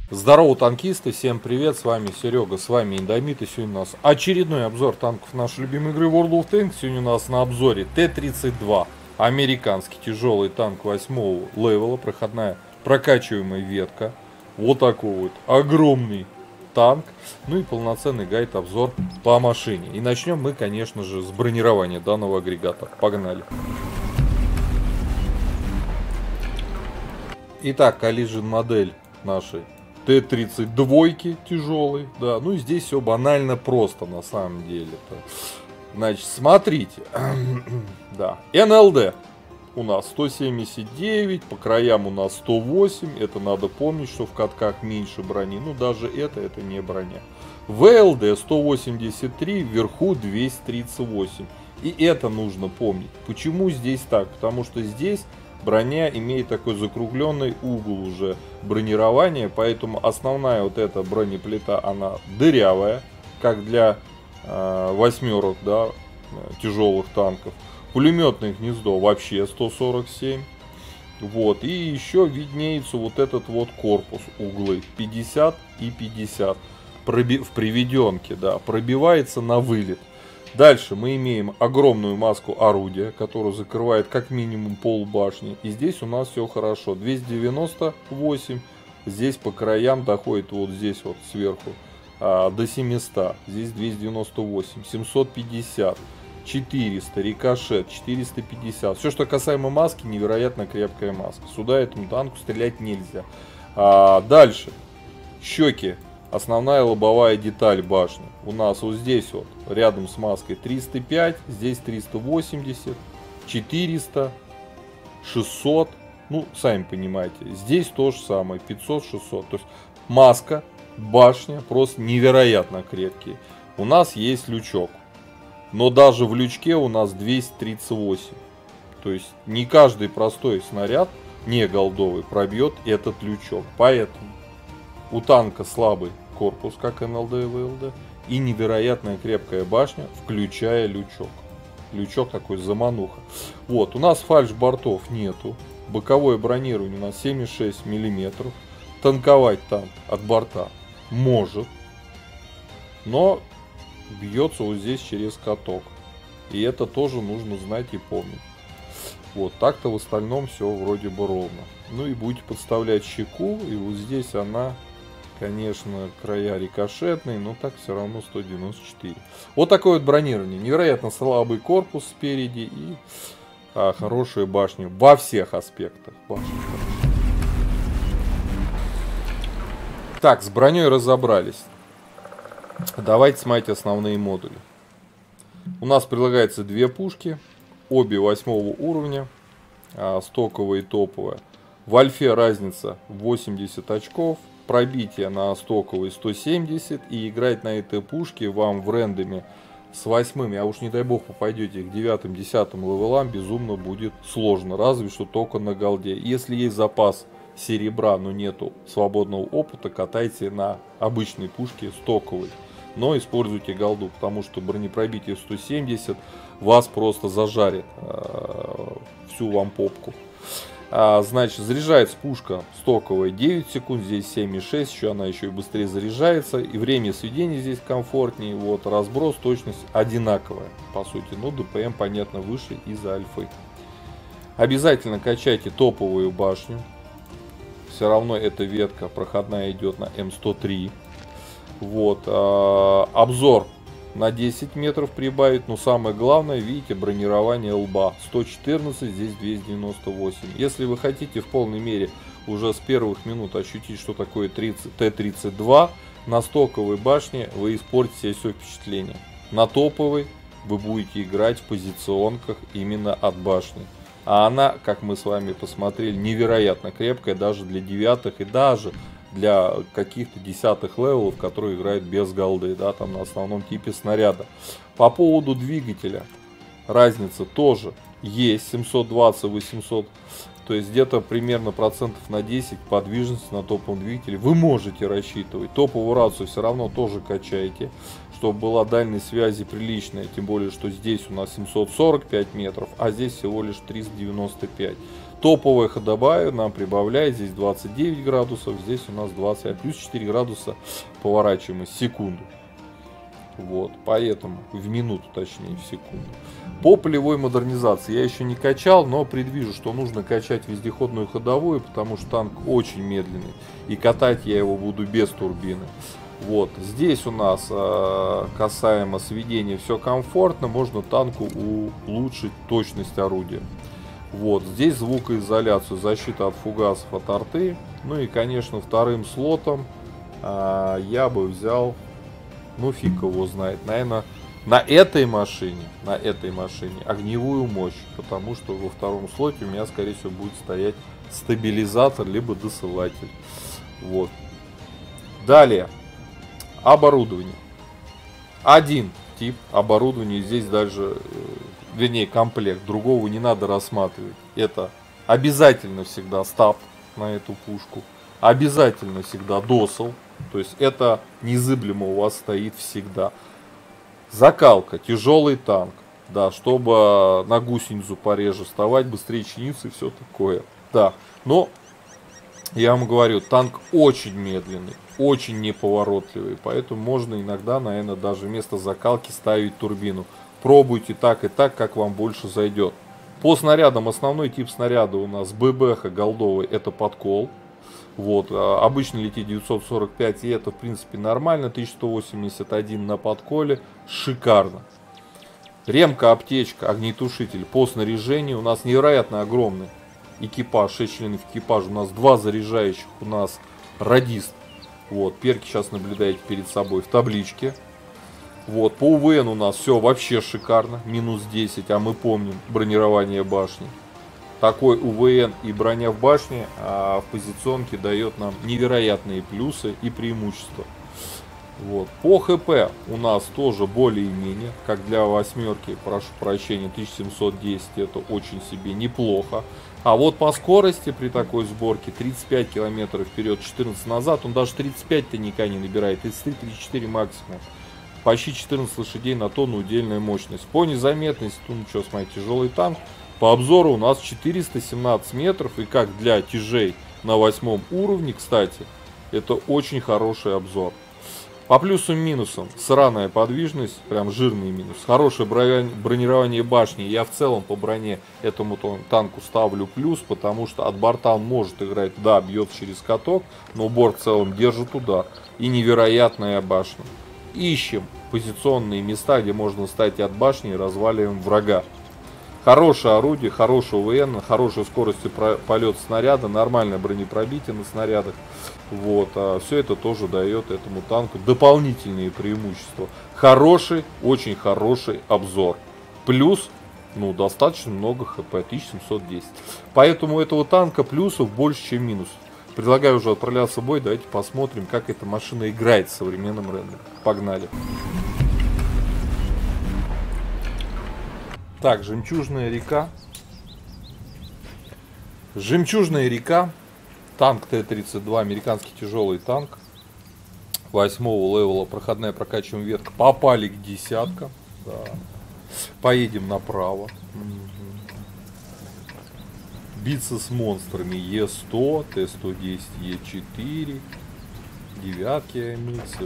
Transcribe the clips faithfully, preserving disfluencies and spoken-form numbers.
Здорово, танкисты, всем привет, с вами Серега, с вами Индомит, и сегодня у нас очередной обзор танков нашей любимой игры World of Tanks. Сегодня у нас на обзоре Т тридцать два, американский тяжелый танк восьмого левела, проходная прокачиваемая ветка, вот такой вот огромный танк, ну и полноценный гайд-обзор по машине. И начнем мы, конечно же, с бронирования данного агрегата, погнали. Итак, Collision модель нашей Т тридцать два тяжелый, да, ну и здесь все банально просто на самом деле-то. Значит, смотрите, да, Н Л Д у нас сто семьдесят девять, по краям у нас сто восемь, это надо помнить, что в катках меньше брони, ну даже это, это не броня. В Л Д сто восемьдесят три, вверху двести тридцать восемь, и это нужно помнить. Почему здесь так? Потому что здесь броня имеет такой закругленный угол уже бронирования, поэтому основная вот эта бронеплита, она дырявая, как для э, восьмерок, да, тяжелых танков. Пулеметное гнездо вообще сто сорок семь. Вот, и еще виднеется вот этот вот корпус, углы пятьдесят и пятьдесят. Проби в приведенке, да, пробивается на вылет. Дальше мы имеем огромную маску орудия, которая закрывает как минимум пол башни. И здесь у нас все хорошо. двести девяносто восемь. Здесь по краям доходит вот здесь вот сверху а, до семисот. Здесь двести девяносто восемь. семьсот пятьдесят. четыреста. Рикошет. четыреста пятьдесят. Все, что касаемо маски, невероятно крепкая маска. Сюда этому танку стрелять нельзя. А, дальше. Щеки. Основная лобовая деталь башни. У нас вот здесь вот, рядом с маской триста пять, здесь триста восемьдесят, четыреста, шестьсот. Ну, сами понимаете, здесь то же самое, пятьсот, шестьсот. То есть маска, башня просто невероятно крепкие. У нас есть лючок. Но даже в лючке у нас двести тридцать восемь. То есть не каждый простой снаряд, не голдовый, пробьет этот лючок. Поэтому у танка слабый корпус, как Н Л Д и В Л Д, и невероятная крепкая башня, включая лючок. Лючок такой замануха. Вот, у нас фальш-бортов нету. Боковое бронирование у нас семьдесят шесть миллиметров. Танковать танк от борта может, но бьется вот здесь через каток. И это тоже нужно знать и помнить. Вот, так-то в остальном все вроде бы ровно. Ну и будете подставлять щеку, и вот здесь она, конечно, края рикошетные, но так все равно сто девяносто четыре. Вот такое вот бронирование. Невероятно слабый корпус спереди и а, хорошая башня во всех аспектах. Башня. Так, с броней разобрались. Давайте смотреть основные модули. У нас прилагается две пушки, обе восьмого уровня, а, стоковая и топовая. В альфе разница восемьдесят очков. Пробитие на стоковой сто семьдесят, и играть на этой пушке вам в рендоме с восьмыми, а уж не дай бог попадете к девятым-десятым левелам, безумно будет сложно, разве что только на голде. Если есть запас серебра, но нету свободного опыта, катайте на обычной пушке стоковой, но используйте голду, потому что бронепробитие сто семьдесят вас просто зажарит э, всю вам попку. А, значит, заряжается пушка стоковая девять секунд, здесь семь и шесть, еще она еще и быстрее заряжается, и время сведения здесь комфортнее, вот, разброс, точность одинаковая, по сути, ну, Д П М, понятно, выше из-за альфы. Обязательно качайте топовую башню, все равно эта ветка проходная идет на М сто три, вот, а, обзор на десять метров прибавить, но самое главное, видите, бронирование лба сто четырнадцать, здесь двести девяносто восемь. Если вы хотите в полной мере уже с первых минут ощутить, что такое Т тридцать два, на стоковой башне вы испортите все впечатление. На топовой вы будете играть в позиционках именно от башни. А она, как мы с вами посмотрели, невероятно крепкая даже для девятых и даже для каких-то десятых левелов, которые играют без голды, да, там на основном типе снаряда. По поводу двигателя разница тоже есть, семьсот двадцать восемьсот, то есть где-то примерно процентов на десять подвижности на топовом двигателе вы можете рассчитывать. Топовую рацию все равно тоже качаете, чтобы была дальность связи приличная, тем более что здесь у нас семьсот сорок пять метров, а здесь всего лишь триста девяносто пять. Топовая ходовая нам прибавляет здесь двадцать девять градусов, здесь у нас двадцать, а плюс четыре градуса поворачиваемость в секунду. Вот, поэтому, в минуту точнее, в секунду. По полевой модернизации я еще не качал, но предвижу, что нужно качать вездеходную ходовую, потому что танк очень медленный. И катать я его буду без турбины. Вот, здесь у нас э, касаемо сведения все комфортно, можно танку улучшить точность орудия. Вот, здесь звукоизоляцию, защита от фугасов, от арты. Ну и, конечно, вторым слотом э, я бы взял, ну фиг его знает, наверное, на этой машине, на этой машине огневую мощь, потому что во втором слоте у меня, скорее всего, будет стоять стабилизатор, либо досылатель. Вот. Далее. Оборудование. Один тип оборудования, здесь даже, вернее, комплект, другого не надо рассматривать. Это обязательно всегда стаб на эту пушку, обязательно всегда досыл, то есть это незыблемо у вас стоит всегда. Закалка, тяжелый танк, да, чтобы на гусеницу пореже вставать, быстрее чиниться и все такое. Да, но я вам говорю, танк очень медленный, очень неповоротливый, поэтому можно иногда, наверное, даже вместо закалки ставить турбину. Пробуйте так и так, как вам больше зайдет. По снарядам, основной тип снаряда у нас ББХ голдовый, это подкол. Вот, обычно летит девятьсот сорок пять, и это в принципе нормально. Тысяча сто восемьдесят один на подколе, шикарно. Ремка, аптечка, огнетушитель по снаряжению у нас невероятно огромный экипаж, шесть членов экипажа, у нас два заряжающих, у нас радист. Вот, перки сейчас наблюдаете перед собой в табличке. Вот, по УВН у нас все вообще шикарно, минус десять, а мы помним бронирование башни. Такой УВН и броня в башне а, в позиционке дает нам невероятные плюсы и преимущества. Вот. По ХП у нас тоже более-менее, как для восьмерки, прошу прощения, тысяча семьсот десять, это очень себе неплохо. А вот по скорости при такой сборке тридцать пять километров вперед, четырнадцать назад, он даже тридцать пять-то никогда не набирает, тридцать три — тридцать четыре максимум. Почти четырнадцать лошадей на тонну удельная мощность. По незаметности, ну что, смотрите, тяжелый танк. По обзору у нас четыреста семнадцать метров, и как для тяжей на восьмом уровне, кстати, это очень хороший обзор. По плюсам и минусам, сраная подвижность, прям жирный минус. Хорошее бронирование башни, я в целом по броне этому танку ставлю плюс, потому что от борта он может играть, да, бьет через каток, но борт в целом держит удар. И невероятная башня. Ищем позиционные места, где можно встать от башни и разваливаем врага. Хорошее орудие, хороший УВН, хорошая скорость полета снаряда, нормальное бронепробитие на снарядах. Вот, а все это тоже дает этому танку дополнительные преимущества. Хороший, очень хороший обзор. Плюс, ну, достаточно много ХП, тысяча семьсот десять. Поэтому у этого танка плюсов больше, чем минусов. Предлагаю уже отправляться в бой, давайте посмотрим, как эта машина играет в современном рендере. Погнали. Так, Жемчужная река. Жемчужная река. Танк Т тридцать два, американский тяжелый танк. Восьмого левела, проходная прокачиваем ветка. Попали к десяткам. Да. Поедем направо. Биться с монстрами Е сто, Т сто десять, Е четыре. Девятки амицы.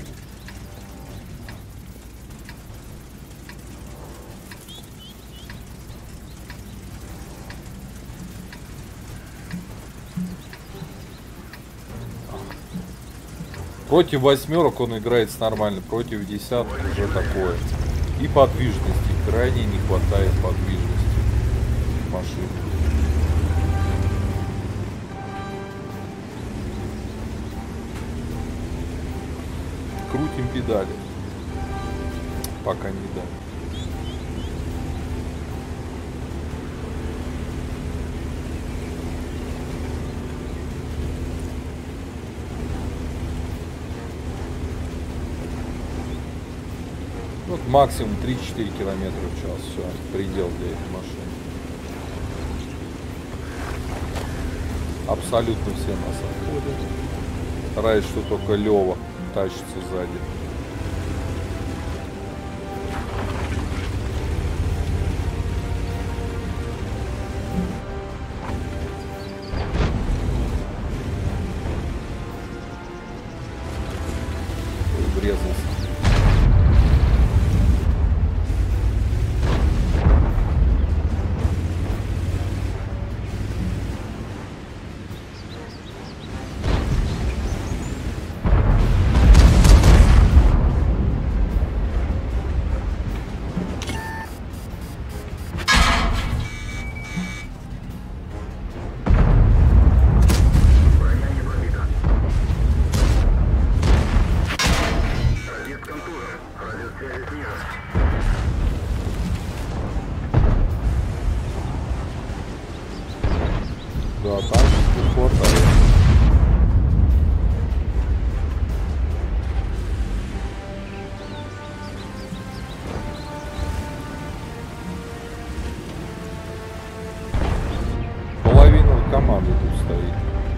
Против восьмерок он играется нормально, против десяток уже такое. И подвижности, крайне не хватает подвижности машины. Крутим педали, пока не дали. Вот максимум три-четыре километра в час, все, предел для этой машины. Абсолютно все нас обходят. Раньше, что только Лева тащится сзади. Да, танчиков хватает. Половина команды тут стоит.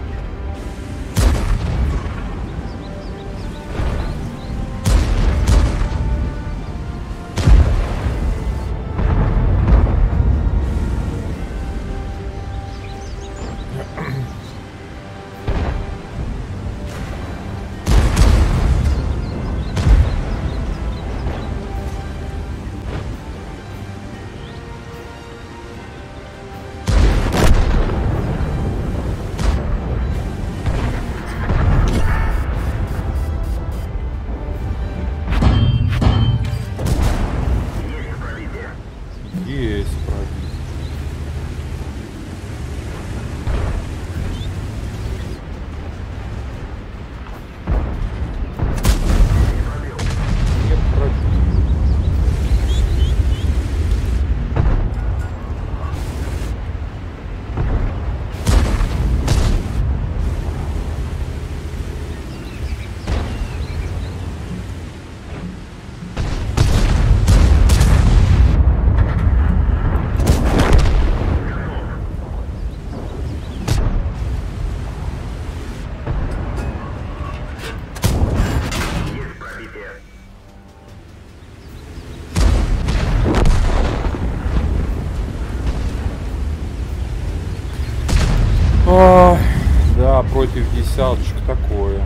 Ой, да, против десяточек такое.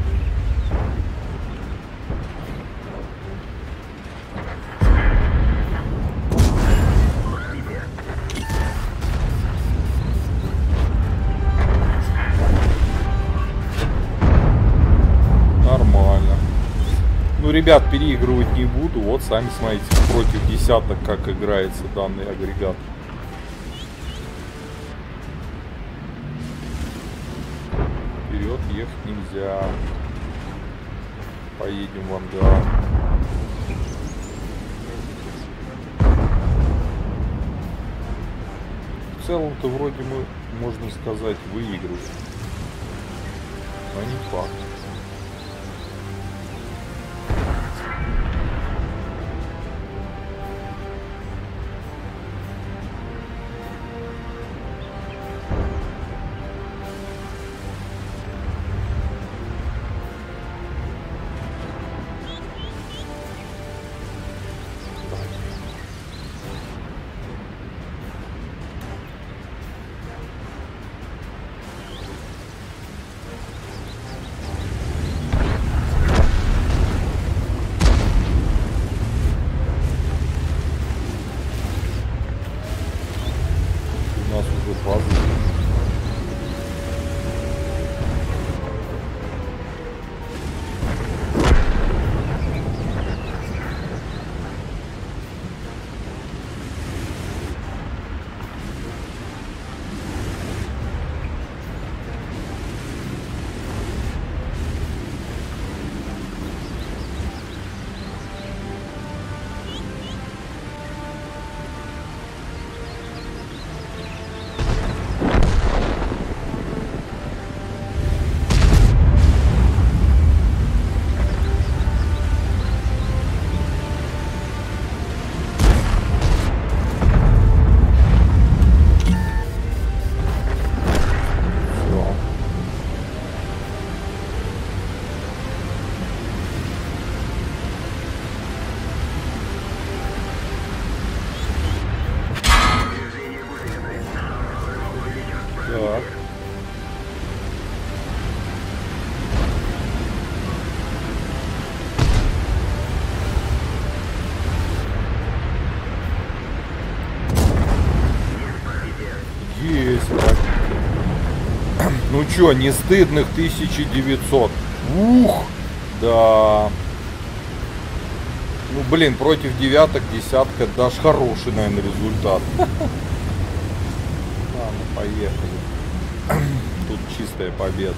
Нормально. Ну, ребят, переигрывать не буду. Вот, сами смотрите, против десяток, как играется данный агрегат. Вперед ехать нельзя. Поедем в ангар. В целом-то вроде мы, можно сказать, выиграли. Но не факт. Так. Есть. Ну чё, не стыдных тысяча девятьсот. Ух, да. Ну блин, против девяток, десятка, даже хороший, наверное, результат. Ладно, поехали. Тут чистая победа.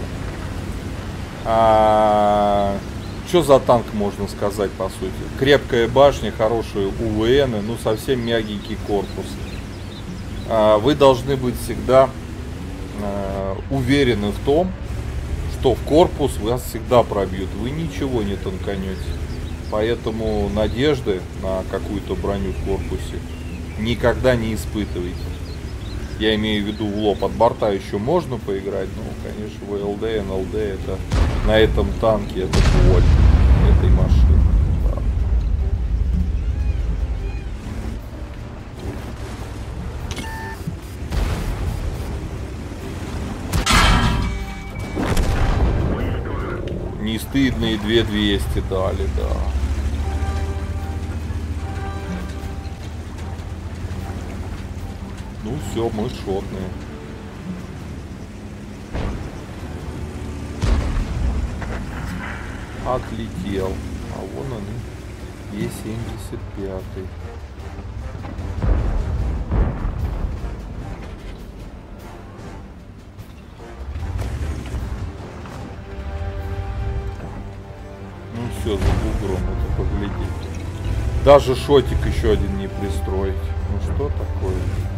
А, что за танк можно сказать, по сути? Крепкая башня, хорошие УВНы, ну совсем мягенький корпус. А, вы должны быть всегда э, уверены в том, что в корпус вас всегда пробьют, вы ничего не танканете. Поэтому надежды на какую-то броню в корпусе никогда не испытывайте. Я имею в виду в лоб. От борта еще можно поиграть, но, конечно, вэ эл дэ, эн эл дэ это на этом танке это боль этой машины. Да. Не стыдные две двести дали, да. Ну все, мы шотные. Отлетел. А вон он, Е семьдесят пять. Ну все, за бугром это поглядеть. Даже шотик еще один не пристроить. Ну что такое?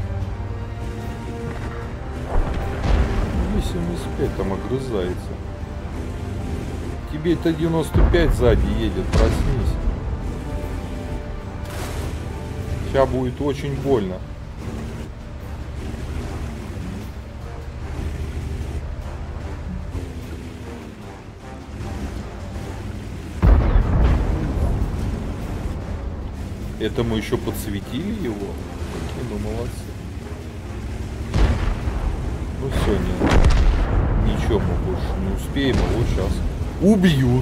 семьдесят пять там огрызается. Тебе-то девяносто пять сзади едет, проснись. Сейчас будет очень больно. Это мы еще подсветили его. Какие мы молодцы. Ну все, нет. Ничего мы больше не успеем, его сейчас убьют.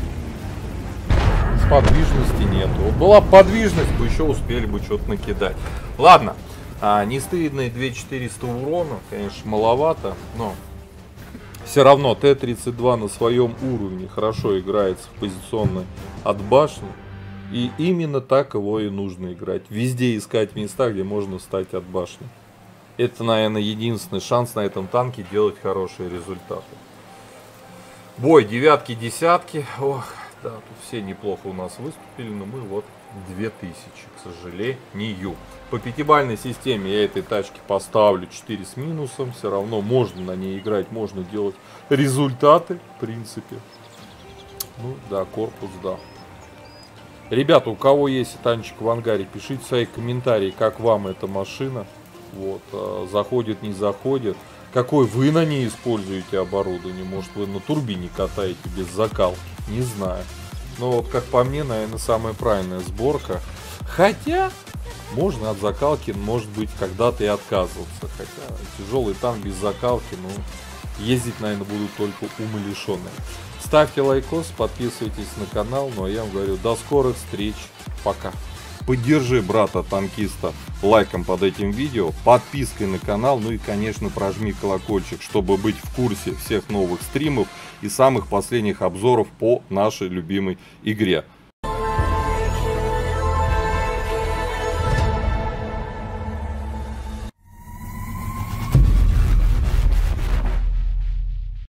Подвижности нету. Вот была бы подвижность, бы еще успели бы что-то накидать. Ладно, а, не стыдные две тысячи четыреста урона, конечно, маловато, но все равно Т тридцать два на своем уровне хорошо играется в позиционной от башни. И именно так его и нужно играть. Везде искать места, где можно встать от башни. Это, наверное, единственный шанс на этом танке делать хорошие результаты. Бой девятки, десятки. Ох, да, тут все неплохо у нас выступили, но мы вот две тысячи, к сожалению. По пятибалльной системе я этой тачке поставлю четыре с минусом. Все равно можно на ней играть, можно делать результаты, в принципе. Ну да, корпус, да. Ребята, у кого есть танчик в ангаре, пишите свои комментарии, как вам эта машина. Вот, заходит, не заходит. Какой вы на ней используете оборудование? Может, вы на турбине катаете без закалки? Не знаю. Но вот, как по мне, наверное, самая правильная сборка. Хотя, можно от закалки, может быть, когда-то и отказываться. Хотя, тяжелый танк без закалки, ну, ездить, наверное, будут только умалишенные. Ставьте лайкос, подписывайтесь на канал. Ну, а я вам говорю, до скорых встреч. Пока. Поддержи брата-танкиста лайком под этим видео, подпиской на канал, ну и, конечно, прожми колокольчик, чтобы быть в курсе всех новых стримов и самых последних обзоров по нашей любимой игре.